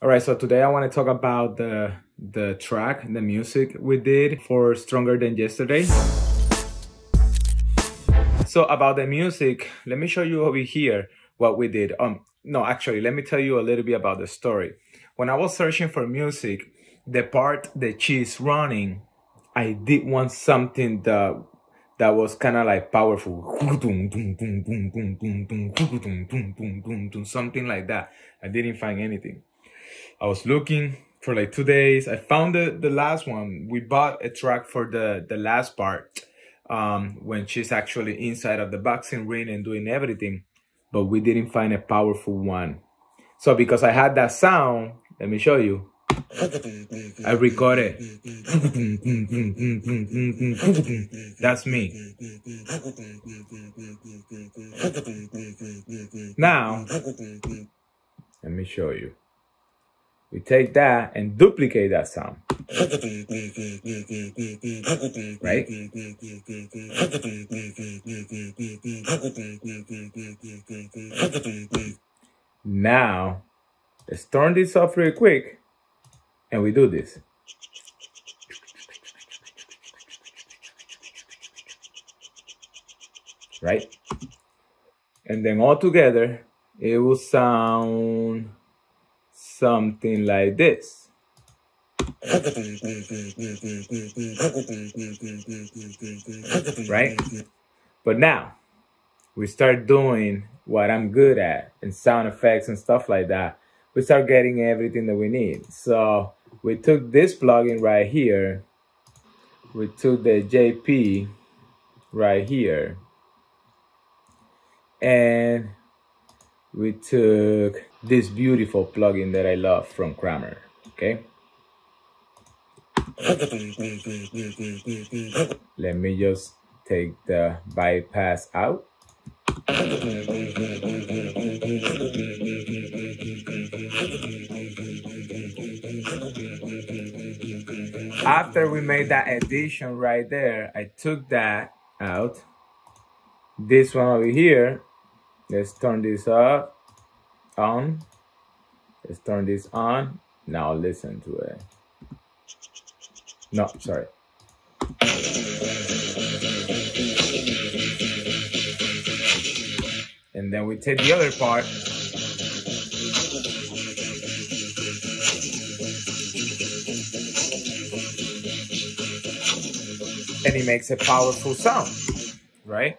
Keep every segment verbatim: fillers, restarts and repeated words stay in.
All right, so today I want to talk about the the track, the music we did for Stronger Than Yesterday. So about the music, let me show you over here what we did. Um, no, actually, let me tell you a little bit about the story. When I was searching for music, the part that she's running, I did want something that that was kind of like powerful, something like that. I didn't find anything. I was looking for like two days. I found the, the last one. We bought a track for the, the last part um, when she's actually inside of the boxing ring and doing everything. But we didn't find a powerful one. So because I had that sound, let me show you. I recorded. That's me. Now, let me show you. We take that and duplicate that sound. Right? Now, let's turn this off real quick and we do this. Right? And then all together, it will sound something like this. Right? But now, we start doing what I'm good at in sound effects and stuff like that. We start getting everything that we need. So we took this plugin right here. We took the J P right here. And we took this beautiful plugin that I love from Kramer, okay? Let me just take the bypass out. After we made that addition right there, I took that out. This one over here, let's turn this up, on. Let's turn this on. Now listen to it. No, sorry. And then we take the other part. And it makes a powerful sound, right?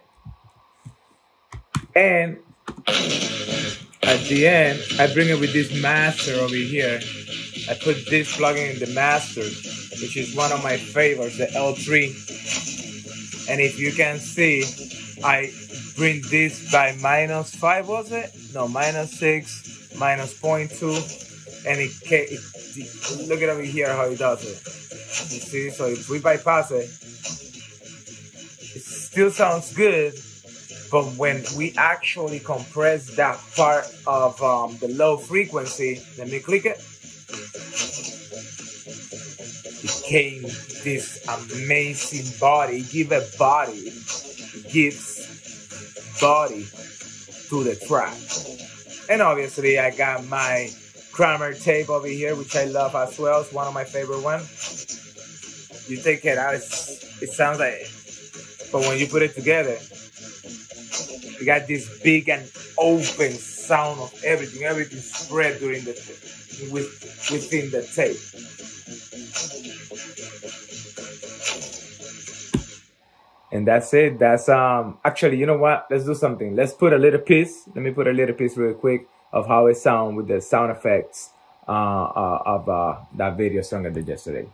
And at the end, I bring it with this master over here. I put this plugin in the master, which is one of my favorites, the L three. And if you can see, I bring this by minus five, was it? No, minus six, minus zero point two. And it, it, it, look at over here how it does it. You see, so if we bypass it, it still sounds good. But when we actually compress that part of um, the low frequency, let me click it. It came this amazing body. Give a body, gives body to the track. And obviously, I got my Kramer tape over here, which I love as well. It's one of my favorite ones. You take it out, it's, it sounds like it. But when you put it together, you got this big and open sound of everything. Everything spread during the with within the tape. And that's it. That's um actually, you know what? Let's do something. Let's put a little piece. Let me put a little piece real quick of how it sounds with the sound effects uh, uh, of uh, that video Stronger Than Yesterday.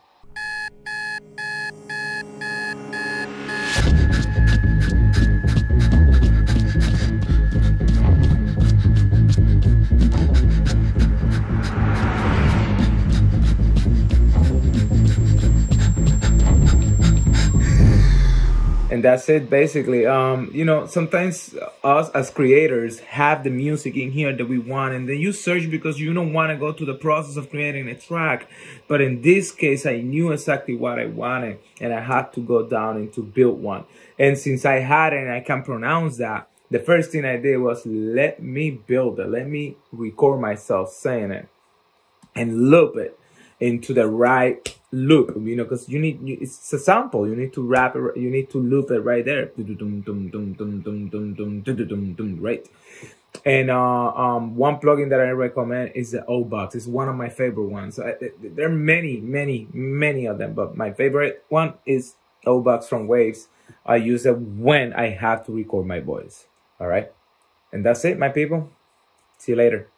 And that's it, basically. Um, you know, sometimes us as creators have the music in here that we want, and then you search because you don't want to go through the process of creating a track. But in this case, I knew exactly what I wanted, and I had to go down and to build one. And since I had it and I can pronounce that, the first thing I did was let me build it. Let me record myself saying it. and loop it into the right loop, you know, because you need you, it's a sample. You need to wrap it. You need to loop it right there, right? And uh, um, one plugin that I recommend is the O-Box. It's one of my favorite ones. I, there are many, many, many of them, but my favorite one is O-Box from Waves. I use it when I have to record my voice. All right, and that's it, my people. See you later.